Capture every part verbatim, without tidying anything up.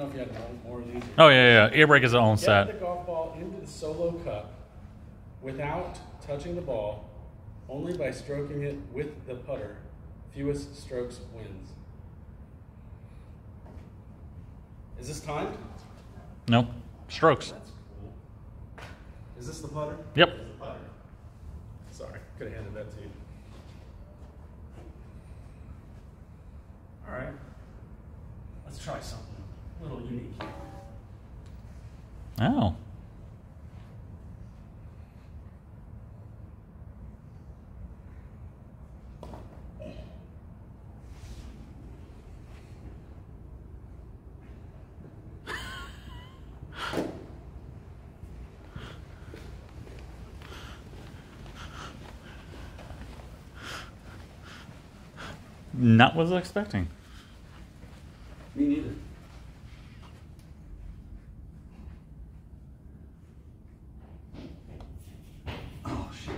know if you had more, more of these. Oh, yeah, yeah. Ear break is its own Get set. the golf ball into the solo cup without touching the ball, only by stroking it with the putter. Fewest strokes wins. Is this timed? No. Strokes. That's cool. Is this the putter? Yep. It's the putter. Sorry, could have handed that to you. All right. Let's try something a little unique here. Oh. Not what I was expecting. Me neither. Oh, shit.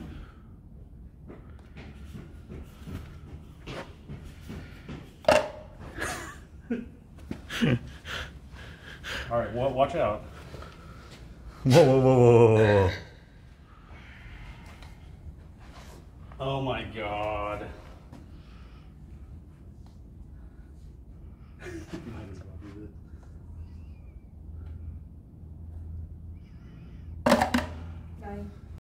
All right, well, watch out. Whoa, whoa, whoa, whoa, whoa. Oh my God. Might as well do this. Nine.